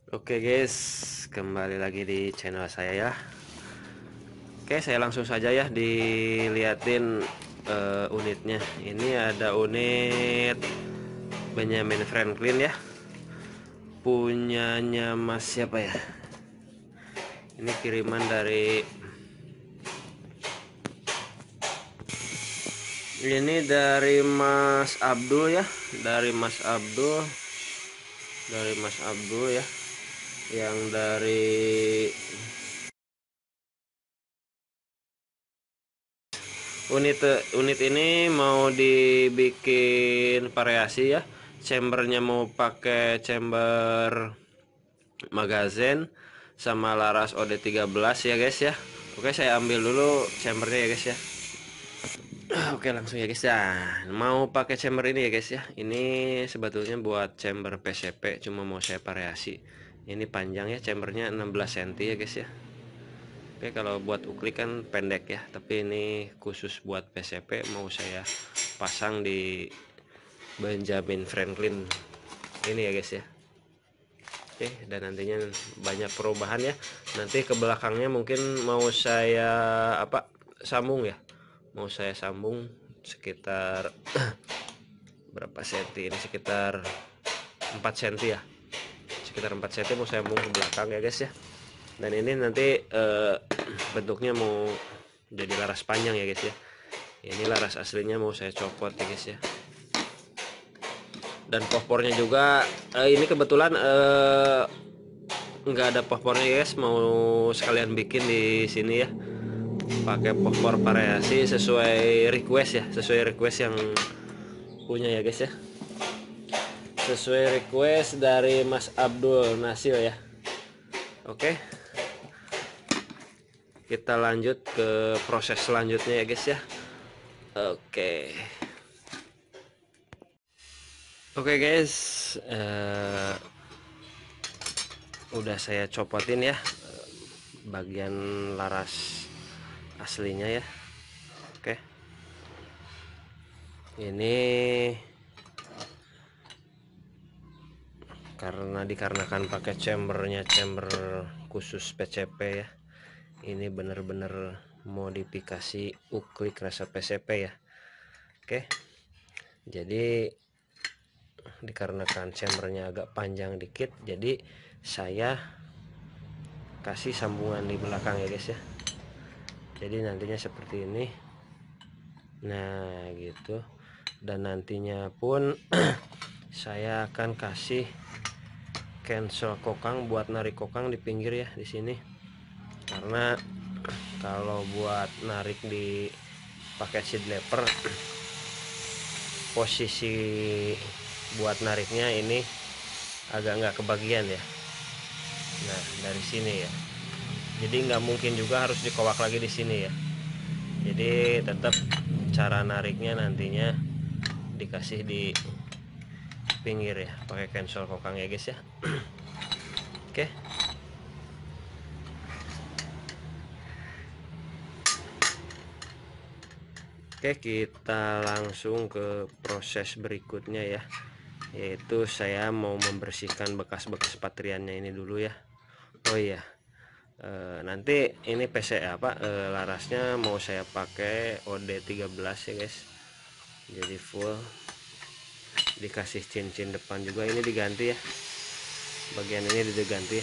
Oke guys, kembali lagi di channel saya ya. Oke, saya langsung saja ya diliatin unitnya. Ini ada unit Benjamin Franklin ya, punyanya Mas siapa ya? Ini kiriman dari Mas Abdul ya, dari Mas Abdul ya, yang dari unit ini mau dibikin variasi ya. Chambernya mau pakai chamber magazine sama laras OD13 ya guys ya. Oke, saya ambil dulu chambernya ya guys ya. Oke, langsung ya guys ya. Mau pakai chamber ini ya guys ya. Ini sebetulnya buat chamber PCP, cuma mau saya variasi. Ini panjang ya, chambernya 16 cm ya guys ya. Oke, kalau buat uklik kan pendek ya, tapi ini khusus buat PCP mau saya pasang di Benjamin Franklin ini ya guys ya. Oke, dan nantinya banyak perubahan ya. Nanti ke belakangnya mungkin mau saya sambung ya. Mau saya sambung sekitar berapa senti ini, sekitar 4 cm ya. Sekitar 4 cm mau saya sambung ke belakang ya guys ya. Dan ini nanti bentuknya mau jadi laras panjang ya guys ya. Ini laras aslinya mau saya copot ya guys ya. Dan pohpornya juga ini kebetulan nggak ada pohpornya guys, mau sekalian bikin di sini ya, pakai pohpor variasi sesuai request yang punya ya guys ya, sesuai request dari Mas Abdul Nasil ya. Oke, kita lanjut ke proses selanjutnya ya guys ya. Oke. Oke guys, udah saya copotin ya bagian laras aslinya ya. Oke, ini dikarenakan pakai chamber khusus PCP ya. Ini bener-bener modifikasi uklik rasa PCP ya. Oke, jadi dikarenakan chambernya agak panjang dikit, jadi saya kasih sambungan di belakang ya guys ya. Jadi nantinya seperti ini. Nah gitu. Dan nantinya pun saya akan kasih cancel kokang buat narik kokang di pinggir ya, di sini. Karena kalau buat narik di pakai seat lever, posisi buat nariknya ini agak nggak kebagian ya. Nah dari sini ya, jadi nggak mungkin juga harus dikowak lagi di sini ya. Jadi tetap cara nariknya nantinya dikasih di pinggir ya, pakai cancel kokang ya guys ya. Oke. Oke, kita langsung ke proses berikutnya ya, yaitu saya mau membersihkan bekas-bekas patriannya ini dulu ya. Oh iya, nanti ini PC larasnya mau saya pakai OD13 ya guys. Jadi full, dikasih cincin depan juga ini diganti ya, bagian ini diganti ya,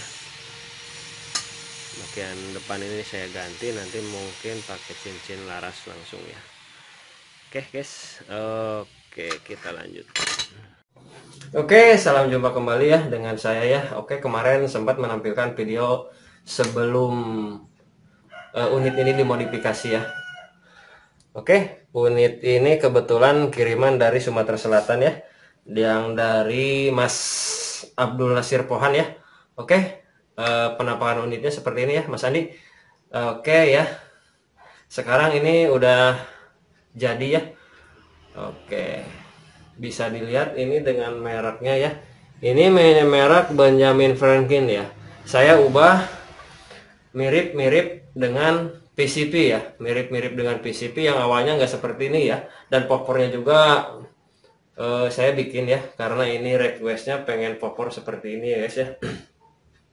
bagian depan ini saya ganti, nanti mungkin pakai cincin laras langsung ya. Oke guys, oke kita lanjut. Oke, salam jumpa kembali ya dengan saya ya. Oke, kemarin sempat menampilkan video sebelum unit ini dimodifikasi ya. Oke, unit ini kebetulan kiriman dari Sumatera Selatan ya, yang dari Mas Abdul Nasir Pohan ya. Oke, penampakan unitnya seperti ini ya Mas Andi. Oke ya, sekarang ini udah jadi ya. Oke, bisa dilihat ini dengan mereknya ya. Ini merek Benjamin Franklin ya. Saya ubah mirip-mirip dengan PCP ya, mirip-mirip dengan PCP yang awalnya nggak seperti ini ya. Dan popornya juga saya bikin ya, karena ini requestnya pengen popor seperti ini ya guys ya.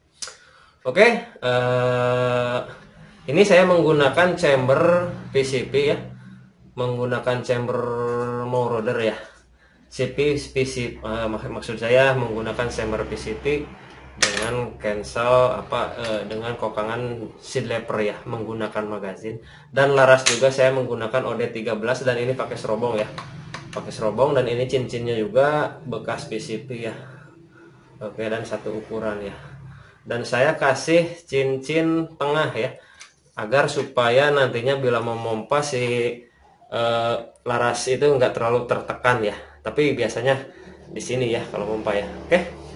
Oke, ini saya menggunakan chamber PCP ya, menggunakan chamber Moroder ya. PCP, maksud saya menggunakan chamber PCP dengan cancel dengan kokangan seed leper ya, menggunakan magazin, dan laras juga saya menggunakan OD13, dan ini pakai serobong ya, pakai serobong, dan ini cincinnya juga bekas PCP ya. Oke, dan satu ukuran ya. Dan saya kasih cincin tengah ya, agar supaya nantinya bila memompa si laras itu nggak terlalu tertekan ya. Tapi biasanya di sini ya kalau pompa ya. Oke.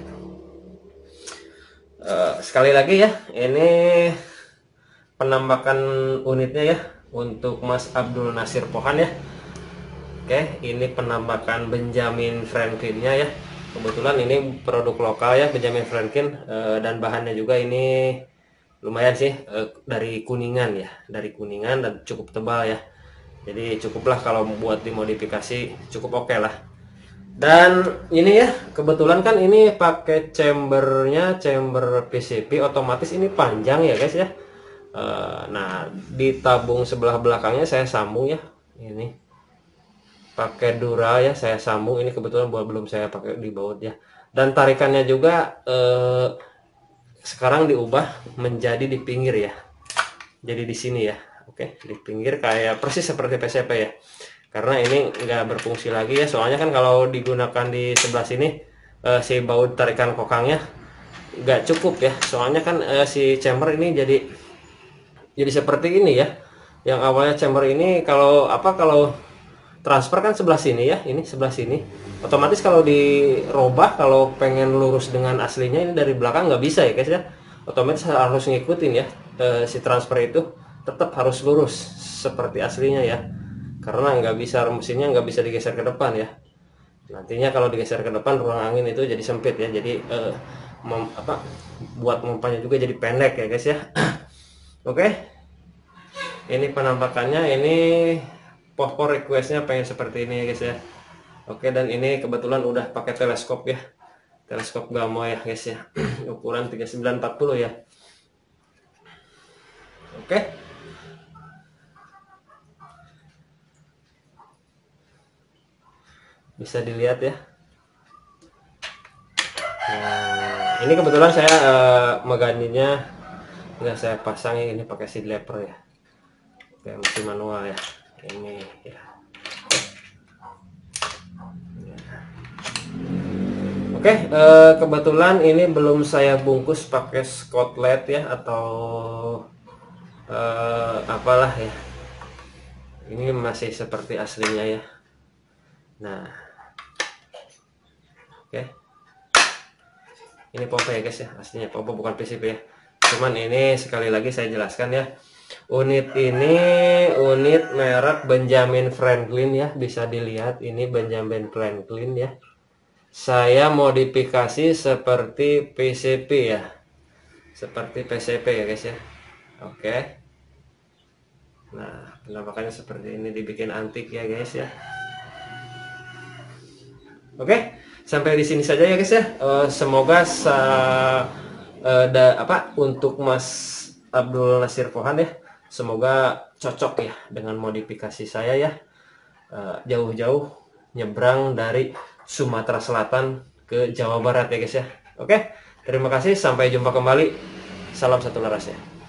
Sekali lagi ya, ini penambakan unitnya ya untuk Mas Abdul Nasir Pohan ya. Oke, ini penambakan Benjamin Franklinnya ya. Kebetulan ini produk lokal ya, Benjamin Franklin, dan bahannya juga ini lumayan sih, dari Kuningan ya, dari Kuningan, dan cukup tebal ya. Jadi cukuplah kalau buat dimodifikasi, cukup oke lah. Dan ini ya, kebetulan kan ini pakai chambernya, chamber PCP otomatis ini panjang ya guys ya. Nah, di tabung sebelah belakangnya saya sambung ya, ini pakai dura ya, saya sambung. Ini kebetulan belum saya pakai di baut ya. Dan tarikannya juga sekarang diubah menjadi di pinggir ya, jadi di sini ya. Oke, di pinggir kayak persis seperti PCP ya, karena ini nggak berfungsi lagi ya, soalnya kan kalau digunakan di sebelah sini si baut tarikan kokangnya nggak cukup ya, soalnya kan si chamber ini jadi seperti ini ya. Yang awalnya chamber ini kalau transfer kan sebelah sini ya, ini sebelah sini. Otomatis kalau dirobah, kalau pengen lurus dengan aslinya ini dari belakang nggak bisa ya guys ya. Otomatis harus ngikutin ya, si transfer itu tetap harus lurus seperti aslinya ya. Karena nggak bisa, mesinnya nggak bisa digeser ke depan ya. Nantinya kalau digeser ke depan ruang angin itu jadi sempit ya. Jadi buat pompanya juga jadi pendek ya guys ya. Oke. Ini penampakannya, ini Pohon requestnya pengen seperti ini ya guys ya. Oke, dan ini kebetulan udah pakai teleskop ya, teleskop Gamo ya guys ya. Ukuran 3940 ya. Oke, bisa dilihat ya. Nah, ini kebetulan saya meganinya nggak saya pasang ya, ini pakai seed leper ya, kayak mesin manual ya. Ini ya. Oke, kebetulan ini belum saya bungkus pakai Scotland ya, atau apalah ya. Ini masih seperti aslinya ya. Nah, oke. Ini pompa ya guys ya, aslinya pompa bukan PCP ya. Cuman ini sekali lagi saya jelaskan ya. Unit ini unit merek Benjamin Franklin ya, bisa dilihat ini Benjamin Franklin ya. Saya modifikasi seperti PCP ya, seperti PCP ya guys ya. Oke. Nah, penampakannya seperti ini, dibikin antik ya guys ya. Oke, sampai di sini saja ya guys ya. Semoga untuk Mas Abdul Nasir Pohan ya, semoga cocok ya dengan modifikasi saya ya. Jauh-jauh nyebrang dari Sumatera Selatan ke Jawa Barat ya guys ya. Oke, terima kasih, sampai jumpa kembali. Salam satu laras ya.